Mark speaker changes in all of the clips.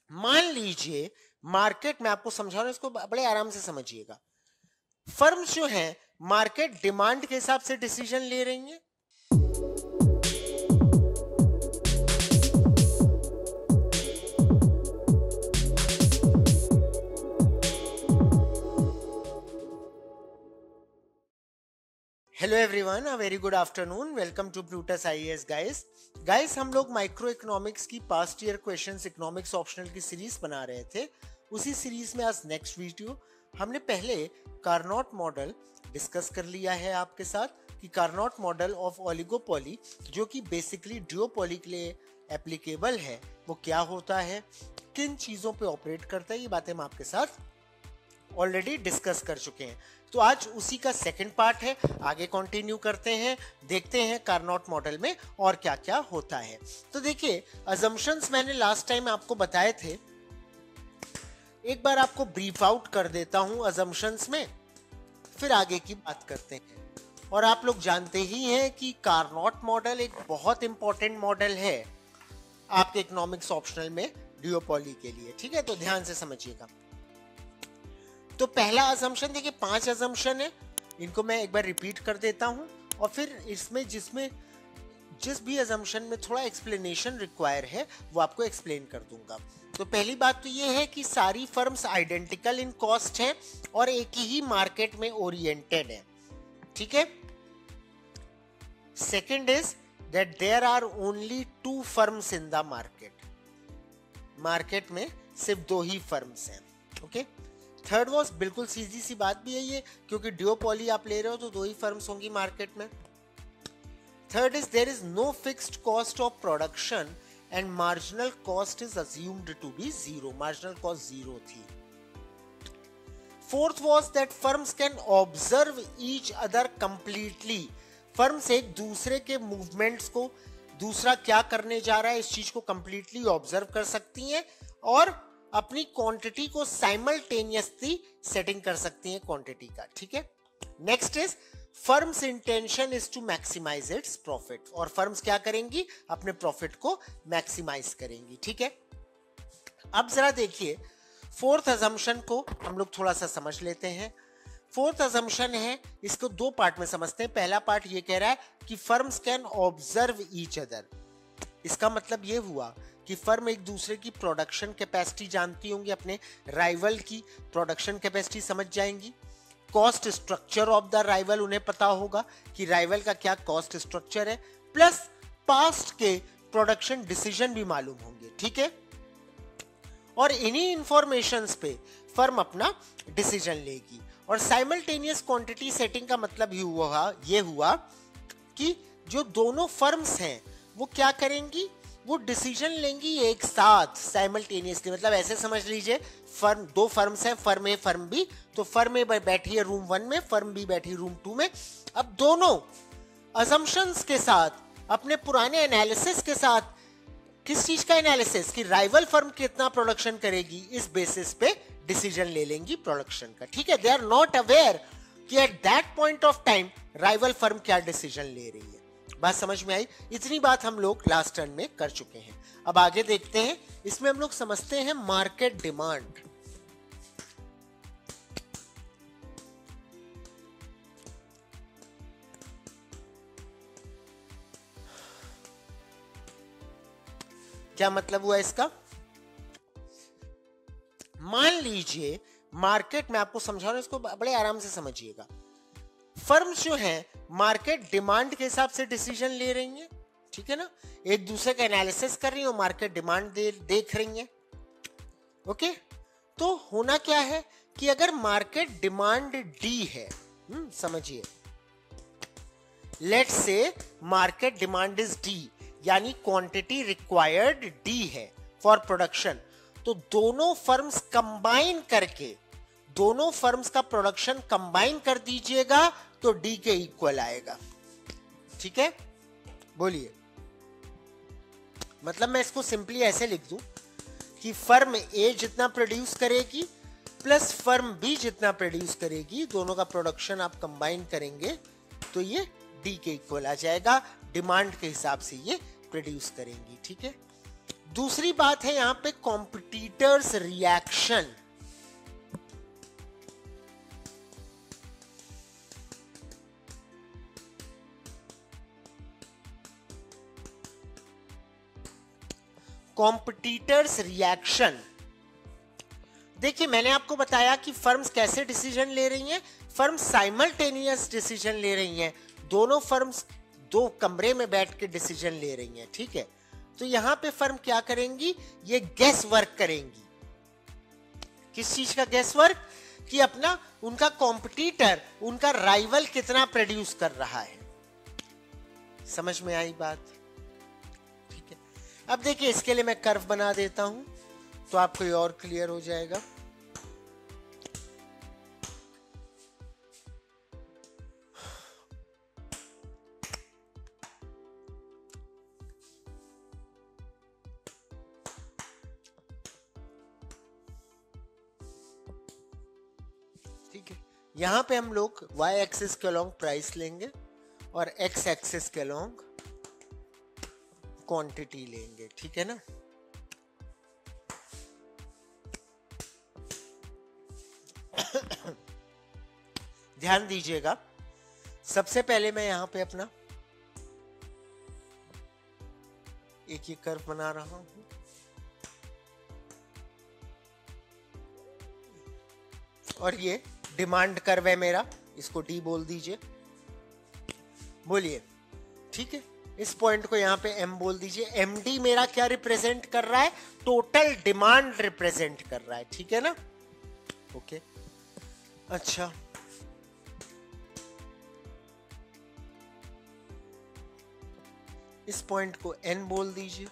Speaker 1: मान लीजिए मार्केट में, आपको समझा रहा हूं, इसको बड़े आराम से समझिएगा। फर्म्स जो हैं मार्केट डिमांड के हिसाब से डिसीजन ले रही हैं। Hello everyone, a very good afternoon, welcome to Plutus IAS guys. हम लोग माइक्रो इकोनॉमिक्स की past year questions economics optional की सीरीज बना रहे थे। उसी सीरीज में आज नेक्स्ट वीडियो हमने पहले कार्नोट मॉडल डिस्कस कर लिया है आपके साथ कि कार्नोट मॉडल ऑफ ओलिगोपोली जो कि बेसिकली ड्यूओपोली के लिए एप्लीकेबल है वो क्या होता है, किन चीज़ों पे ऑपरेट करता है, ये बातें हम आपके साथ ऑलरेडी डिस्कस कर चुके हैं। तो आज उसी का सेकंड पार्ट है, आगे कंटिन्यू करते हैं, देखते हैं कार्नोट मॉडल में और क्या क्या होता है। तो देखिए, अजम्पशंस मैंने लास्ट टाइम आपको बताए थे, एक बार आपको ब्रीफ आउट कर देता हूं अजम्पशंस में, फिर आगे की बात करते हैं। और आप लोग जानते ही हैं कि कार्नोट मॉडल एक बहुत इंपॉर्टेंट मॉडल है आपके इकोनॉमिक्स ऑप्शनल में ड्यूओपोली के लिए, ठीक है? तो ध्यान से समझिएगा। तो पहला अजम्पशन देखिए, 5 अजम्पशन है, इनको मैं एक बार रिपीट कर देता हूं और फिर इसमें जिस भी अजम्पशन में थोड़ा एक्सप्लेनेशन रिक्वायर है वो आपको एक्सप्लेन कर दूंगा। तो पहली बात तो ये है कि सारी फर्म्स आइडेंटिकल इन कॉस्ट हैं और एक ही मार्केट में ओरिएंटेड है, ठीक है? Second is that there are only 2 firms in the market में सिर्फ 2 ही फर्म्स हैं, ओके? थर्ड वॉज, बिल्कुल सीधी सी बात भी है ये, क्योंकि ड्यूओपोली आप ले रहे हो तो 2 ही फर्म्स होंगी मार्केट में। Third is there is no fixed cost of production and marginal cost is assumed to be zero, marginal cost zero थी। Fourth was that firms can observe each other completely, firms एक दूसरे के movements को, दूसरा क्या करने जा रहा है इस चीज को कंप्लीटली ऑब्जर्व कर सकती हैं और अपनी क्वांटिटी को साइमल्टेनियसली सेटिंग कर सकती हैं क्वांटिटी का, ठीक है? Next is firms intention is to maximise its profit, और फर्म्स क्या करेंगी, अपने प्रॉफिट को मैक्सिमाइज करेंगी, ठीक है? अब जरा देखिए फोर्थ अजम्पशन को हम लोग थोड़ा सा समझ लेते हैं। फोर्थ अजम्पशन है, इसको 2 पार्ट में समझते हैं। पहला पार्ट ये कह रहा है कि firms can observe each other, इसका मतलब ये हुआ कि फर्म एक दूसरे की प्रोडक्शन कैपेसिटी जानती होंगी, अपने राइवल की प्रोडक्शन कैपेसिटी समझ जाएंगी। Cost structure of the rival उन्हें पता होगा कि राइवल का क्या कॉस्ट स्ट्रक्चर है, प्लस पास्ट के प्रोडक्शन डिसीजन भी मालूम होंगे, ठीक है? और इन्हीं इंफॉर्मेशंस पे फर्म अपना डिसीजन लेगी। और साइमल्टेनियस क्वांटिटी सेटिंग का मतलब ये हुआ कि जो दोनों फर्म्स हैं वो क्या करेंगी, वो डिसीजन लेंगी एक साथ साइमल्टेनियसली। मतलब ऐसे समझ लीजिए, फर्म 2 फर्म्स हैं, फर्म ए फर्म बी, तो फर्म ए बैठी है रूम 1 में, फर्म बी बैठी रूम 2 में। अब दोनों अजम्पशंस के साथ, अपने पुराने एनालिसिस के साथ, किस चीज का एनालिसिस, कि राइवल फर्म कितना प्रोडक्शन करेगी, इस बेसिस पे डिसीजन ले लेंगी प्रोडक्शन का, ठीक है? दे आर नॉट अवेयर कि at that point of time rival firm क्या डिसीजन ले रही है। बात समझ में आई? इतनी बात हम लोग लास्ट टर्न में कर चुके हैं। अब आगे देखते हैं, इसमें हम लोग समझते हैं मार्केट डिमांड। क्या मतलब हुआ इसका? मान लीजिए मार्केट में, आपको समझा रहा हूं, इसको बड़े आराम से समझिएगा। फर्म्स जो हैं मार्केट डिमांड के हिसाब से डिसीजन ले रही हैं, ठीक है ना? एक दूसरे का एनालिसिस कर रही हैं, मार्केट डिमांड देख रही हैं, ओके? तो होना क्या है कि अगर मार्केट डिमांड डी है, समझिए, let's say market demand is D, यानी क्वांटिटी रिक्वायर्ड डी है फॉर प्रोडक्शन, तो दोनों फर्म्स कंबाइन करके, दोनों फर्म्स का प्रोडक्शन कंबाइन कर दीजिएगा तो डी के इक्वल आएगा, ठीक है? बोलिए, मतलब मैं इसको सिंपली ऐसे लिख दूं कि फर्म ए जितना प्रोड्यूस करेगी प्लस फर्म बी जितना प्रोड्यूस करेगी, दोनों का प्रोडक्शन आप कंबाइन करेंगे तो ये डी के इक्वल आ जाएगा, डिमांड के हिसाब से ये प्रोड्यूस करेंगी, ठीक है? दूसरी बात है यहाँ पे कॉम्पिटिटर्स रिएक्शन, कॉम्पिटिटर्स रिएक्शन। देखिए मैंने आपको बताया कि फर्म्स कैसे डिसीजन ले रही हैं। फर्म्स साइमल्टेनियस डिसीजन ले रही हैं, दोनों फर्म्स दो कमरे में बैठ के डिसीजन ले रही हैं, ठीक है। तो यहां पे फर्म क्या करेंगी, ये गैस वर्क करेंगी। किस चीज का गैस वर्क, कि अपना उनका कॉम्पिटिटर, उनका राइवल कितना प्रोड्यूस कर रहा है। समझ में आई बात, ठीक है। अब देखिए इसके लिए मैं कर्व बना देता हूं तो आपको ये और क्लियर हो जाएगा। ठीक है, यहां पे हम लोग y एक्सिस के अलोंग प्राइस लेंगे और x एक्सिस के अलोंग क्वांटिटी लेंगे, ठीक है ना। ध्यान दीजिएगा, सबसे पहले मैं यहां पे अपना एक ये कर्व बना रहा हूं। और ये डिमांड कर्व है मेरा, इसको डी बोल दीजिए, बोलिए, ठीक है। इस पॉइंट को यहां पे एम बोल दीजिए। एम डी मेरा क्या रिप्रेजेंट कर रहा है, टोटल डिमांड रिप्रेजेंट कर रहा है, ठीक है ना। ओके, अच्छा इस पॉइंट को एन बोल दीजिए।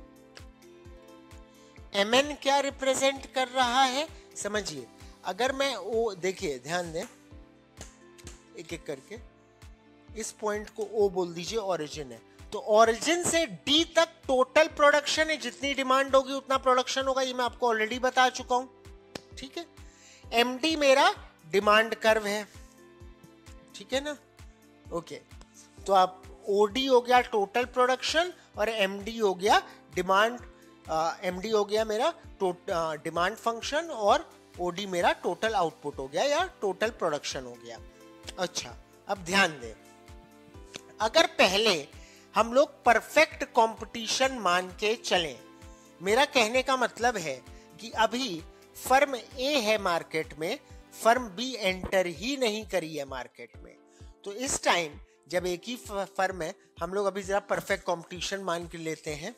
Speaker 1: एम एन क्या रिप्रेजेंट कर रहा है, समझिए। अगर मैं ओ, देखिए ध्यान दें एक एक करके, इस पॉइंट को ओ बोल दीजिए, ओरिजिन है। तो ओरिजिन से डी तक टोटल प्रोडक्शन है, जितनी डिमांड होगी उतना प्रोडक्शन होगा, ये मैं आपको ऑलरेडी बता चुका हूं, ठीक है। एमडी मेरा डिमांड कर्व है, ठीक है ना। ओके, तो आप ओडी हो गया टोटल प्रोडक्शन और एमडी हो गया डिमांड, एमडी हो गया मेरा डिमांड फंक्शन और ओडी मेरा टोटल आउटपुट हो गया या टोटल प्रोडक्शन हो गया। अच्छा, अब ध्यान दें, अगर पहले हम लोग परफेक्ट कंपटीशन मान के चलें, मेरा कहने का मतलब है कि अभी फर्म ए है मार्केट में, फर्म बी एंटर ही नहीं करी है मार्केट में, तो इस टाइम जब एक ही फर्म है, हम लोग अभी जरा परफेक्ट कंपटीशन मान के लेते हैं।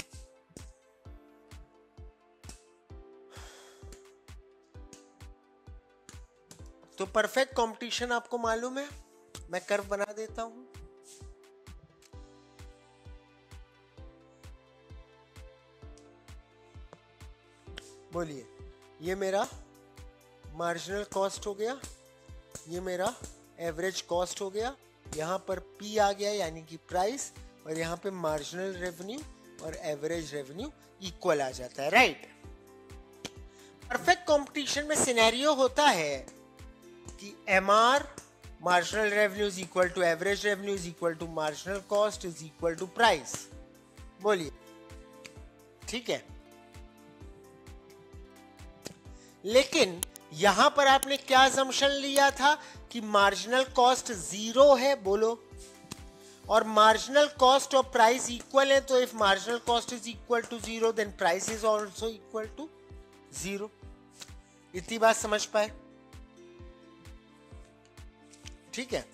Speaker 1: तो परफेक्ट कंपटीशन आपको मालूम है, मैं कर्व बना देता हूं। बोलिए, ये मेरा मार्जिनल कॉस्ट हो गया, ये मेरा एवरेज कॉस्ट हो गया, यहां पर P आ गया यानी कि प्राइस, और यहां पे मार्जिनल रेवेन्यू और एवरेज रेवेन्यू इक्वल आ जाता है, राइट। परफेक्ट कंपटीशन में सिनेरियो होता है कि MR marginal revenue is equal to average revenue is equal to marginal cost is equal to price. बोलिए, ठीक है। लेकिन यहां पर आपने क्या असम्पशन लिया था कि मार्जिनल कॉस्ट 0 है, बोलो, और मार्जिनल कॉस्ट और प्राइस इक्वल है, तो if marginal cost is equal to 0 then price is also equal to 0। इतनी बात समझ पाए, ठीक है।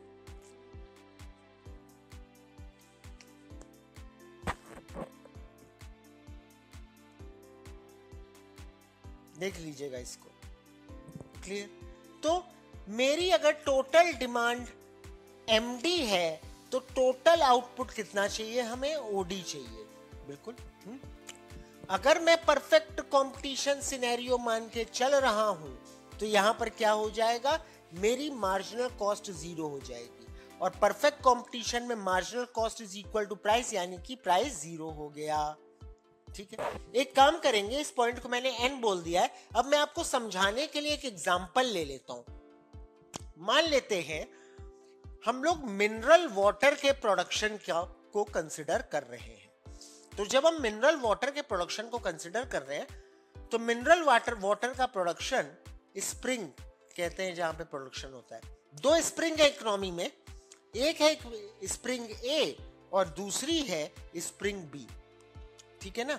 Speaker 1: देख लीजिएगा इसको, क्लियर। तो मेरी अगर टोटल डिमांड एमडी है तो टोटल आउटपुट कितना चाहिए हमें, ओडी चाहिए, बिल्कुल। अगर मैं परफेक्ट कंपटीशन सिनेरियो मान के चल रहा हूं तो यहां पर क्या हो जाएगा, मेरी मार्जिनल कॉस्ट 0 हो जाएगी, और परफेक्ट कंपटीशन में marginal cost is equal to price यानी कि प्राइस 0 हो गया, ठीक है। एक काम करेंगे, इस पॉइंट को मैंने एन बोल दिया है, अब मैं आपको समझाने के लिए एक एग्जांपल ले लेता हूं। मान लेते हैं हम लोग मिनरल वाटर के प्रोडक्शन को कंसिडर कर रहे हैं। तो जब हम मिनरल वाटर के प्रोडक्शन को कंसिडर कर रहे हैं तो मिनरल वाटर का प्रोडक्शन स्प्रिंग कहते हैं जहां पे प्रोडक्शन होता है। दो स्प्रिंग है इकोनॉमी में, एक है स्प्रिंग ए और दूसरी है स्प्रिंग बी, ठीक है ना।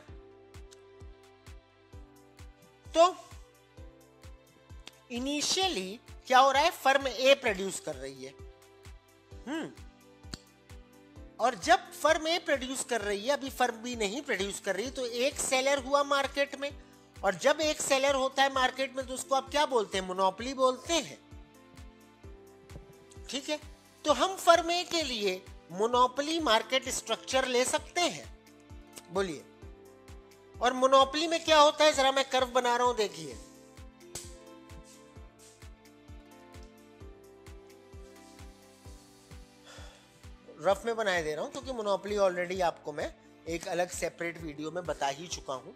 Speaker 1: तो इनिशियली क्या हो रहा है, फर्म ए प्रोड्यूस कर रही है, और जब फर्म ए प्रोड्यूस कर रही है, अभी फर्म बी नहीं प्रोड्यूस कर रही, तो एक सेलर हुआ मार्केट में, और जब एक सेलर होता है मार्केट में तो उसको आप क्या बोलते हैं, मोनोपोली बोलते हैं, ठीक है। तो हम फर्म ए के लिए मोनोपोली मार्केट स्ट्रक्चर ले सकते हैं, बोलिए। और मोनोपोली में क्या होता है, जरा मैं कर्व बना रहा हूं, देखिए। रफ में बनाए दे रहा हूं क्योंकि मोनोपोली ऑलरेडी आपको मैं एक अलग सेपरेट वीडियो में बता ही चुका हूं।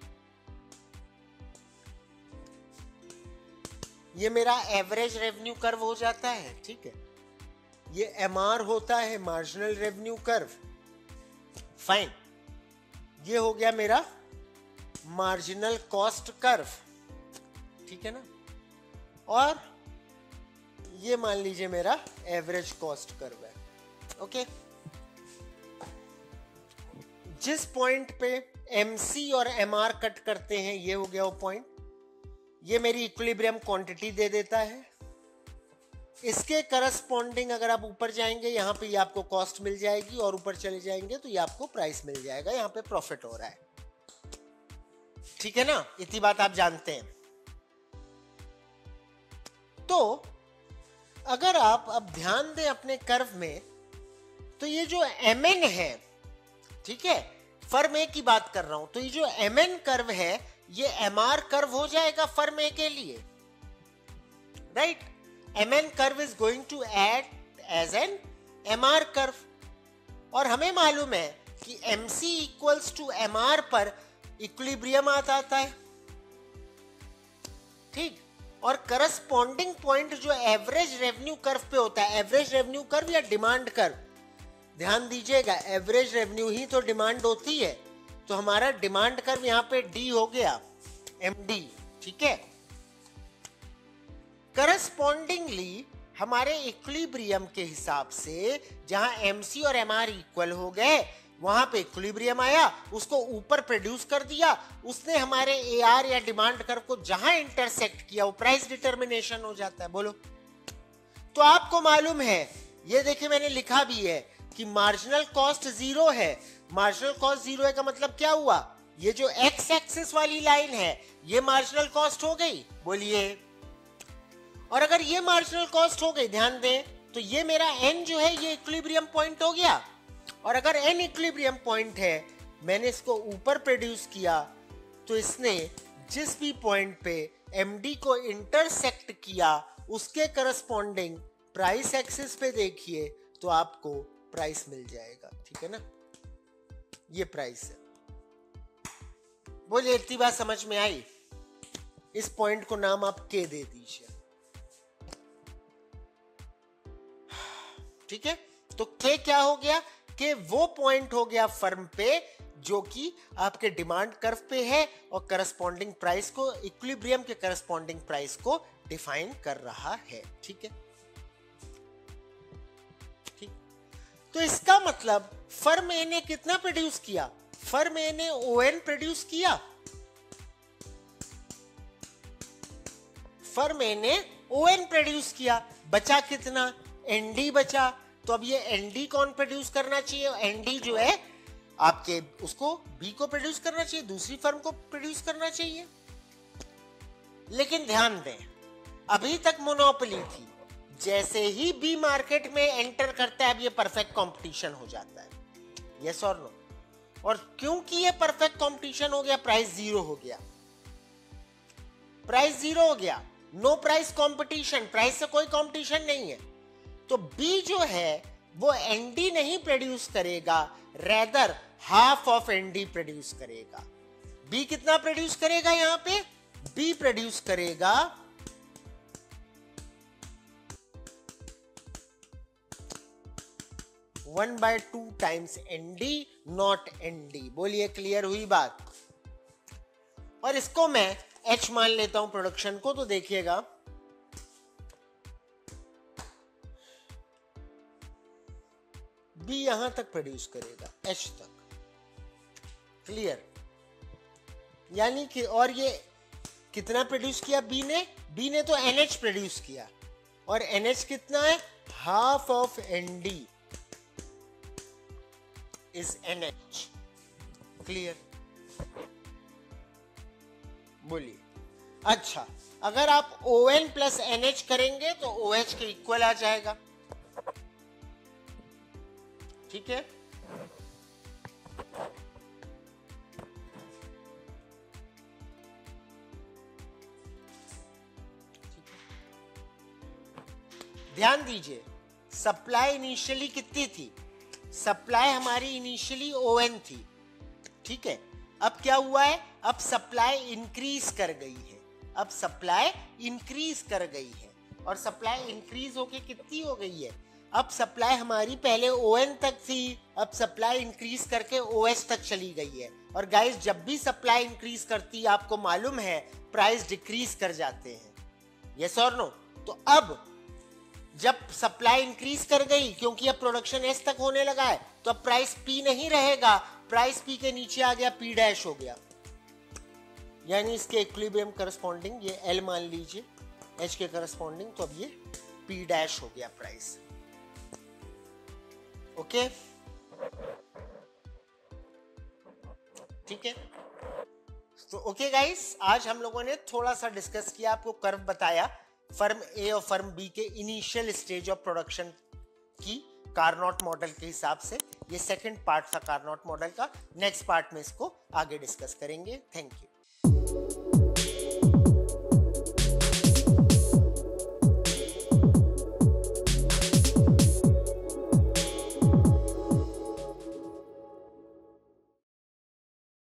Speaker 1: ये मेरा एवरेज रेवेन्यू कर्व हो जाता है, ठीक है। ये एमआर होता है, मार्जिनल रेवेन्यू कर्व, फाइन। ये हो गया मेरा मार्जिनल कॉस्ट कर्व, ठीक है ना। और ये मान लीजिए मेरा एवरेज कॉस्ट कर्व है, ओके। जिस पॉइंट पे एमसी और एमआर कट करते हैं, ये हो गया वो पॉइंट, ये मेरी इक्विलिब्रियम क्वांटिटी दे देता है। इसके करस्पॉन्डिंग अगर आप ऊपर जाएंगे, यहां पे ये आपको कॉस्ट मिल जाएगी, और ऊपर चले जाएंगे तो ये आपको प्राइस मिल जाएगा, यहां पे प्रॉफिट हो रहा है, ठीक है ना। इतनी बात आप जानते हैं। तो अगर आप अब ध्यान दें अपने कर्व में, तो ये जो एमएन है, ठीक है, फर्म ए की बात कर रहा हूं, तो ये जो एमएन कर्व है ये एमआर कर्व हो जाएगा फर्म ए के लिए, right. MN curve is going to act as an MR curve, और हमें मालूम है कि एमसी इक्वल्स टू एमआर पर इक्विलिब्रियम आता है, ठीक। और करस्पॉन्डिंग पॉइंट जो एवरेज रेवेन्यू कर्व पे होता है, एवरेज रेवेन्यू कर्व या डिमांड कर्व, ध्यान दीजिएगा, एवरेज रेवेन्यू ही तो डिमांड होती है, तो हमारा डिमांड कर्व यहाँ पे डी हो गया, एमडी, ठीक है। करस्पॉन्डिंगली हमारे इक्विलिब्रियम के हिसाब से जहां एमसी और एमआर इक्वल हो गए, वहां पे इक्विलिब्रियम आया, उसको ऊपर प्रोड्यूस कर दिया, उसने हमारे एआर या डिमांड कर्व को जहां इंटरसेक्ट किया वो प्राइस डिटर्मिनेशन हो जाता है, बोलो। तो आपको मालूम है, ये देखिए मैंने लिखा भी है कि मार्जिनल कॉस्ट जीरो है। मार्जिनल कॉस्ट जीरो है का मतलब क्या हुआ, ये जो एक्स एक्सिस वाली लाइन है ये मार्जिनल कॉस्ट हो गई, बोलिए। और अगर ये मार्जिनल कॉस्ट हो गई, ध्यान दें, तो ये मेरा एन जो है ये इक्विलिब्रियम पॉइंट हो गया। और अगर एन इक्विलिब्रियम पॉइंट है, मैंने इसको ऊपर प्रोड्यूस किया, तो इसने जिस भी पॉइंट पे एमडी को इंटरसेक्ट किया उसके करस्पॉन्डिंग प्राइस एक्सिस पे देखिए तो आपको प्राइस मिल जाएगा, ठीक है ना। ये प्राइस है, बोलिए। इतनी बात समझ में आई। इस पॉइंट को नाम आप के दे दीजिए, ठीक है। तो के क्या हो गया, के वो पॉइंट हो गया फर्म पे जो कि आपके डिमांड कर्व पे है और करस्पॉन्डिंग प्राइस को, इक्विलिब्रियम के करस्पॉन्डिंग प्राइस को डिफाइन कर रहा है, ठीक है। ठीक, तो इसका मतलब फर्म ए ने कितना प्रोड्यूस किया, फर्म ए ने ओएन प्रोड्यूस किया, फर्म ए ने ओएन प्रोड्यूस किया, बचा कितना, एनडी बचा। तो अब ये एनडी कौन प्रोड्यूस करना चाहिए, एनडी जो है आपके उसको बी को प्रोड्यूस करना चाहिए, दूसरी फर्म को प्रोड्यूस करना चाहिए। लेकिन ध्यान दें, अभी तक मोनोपोली थी, जैसे ही बी मार्केट में एंटर करता है अब ये परफेक्ट कंपटीशन हो जाता है, यस और नो। और क्योंकि ये परफेक्ट कंपटीशन हो गया, प्राइस जीरो हो गया, प्राइस जीरो हो गया, नो प्राइस कंपटीशन, प्राइस से कोई कंपटीशन नहीं है। तो बी जो है वो एनडी नहीं प्रोड्यूस करेगा, rather half of ND produce करेगा। बी कितना प्रोड्यूस करेगा, यहां पे बी प्रोड्यूस करेगा 1/2 टाइम्स एनडी, नॉट एनडी। बोलिए, क्लियर हुई बात। और इसको मैं H मान लेता हूं प्रोडक्शन को, तो देखिएगा B यहां तक प्रोड्यूस करेगा, H तक, क्लियर। यानी कि और ये कितना प्रोड्यूस किया B ने तो NH प्रोड्यूस किया, और NH कितना है, half of ND is NH, clear. बोलिए, अच्छा अगर आप ON प्लस NH करेंगे तो OH के इक्वल आ जाएगा, ठीक है। ध्यान दीजिए, सप्लाई इनिशियली कितनी थी, सप्लाई हमारी इनिशियली ON थी, ठीक है। अब क्या हुआ है, अब सप्लाई इंक्रीज कर गई है, अब सप्लाई इंक्रीज कर गई है, और सप्लाई इंक्रीज होके कितनी हो गई है, अब सप्लाई हमारी पहले ON तक थी, अब सप्लाई इंक्रीज करके OH तक चली गई है। और गाइस जब भी सप्लाई इंक्रीज करती है आपको मालूम है प्राइस डिक्रीज कर जाते हैं, यस और नो। तो अब जब सप्लाई इंक्रीज कर गई, क्योंकि अब प्रोडक्शन एस तक होने लगा है, तो अब प्राइस पी नहीं रहेगा, प्राइस पी के नीचे आ गया, पी डैश हो गया, यानी इसके इक्विलिब्रियम करस्पॉन्डिंग ये एल मान लीजिए, एच के करस्पॉन्डिंग, तो अब ये पी डैश हो गया प्राइस, ओके, ठीक है। तो ओके गाइस, आज हम लोगों ने थोड़ा सा डिस्कस किया, आपको कर्व बताया फर्म ए और फर्म बी के इनिशियल स्टेज ऑफ प्रोडक्शन की कार्नोट मॉडल के हिसाब से। ये सेकंड पार्ट था कार्नोट मॉडल का, नेक्स्ट पार्ट में इसको आगे डिस्कस करेंगे। Thank you.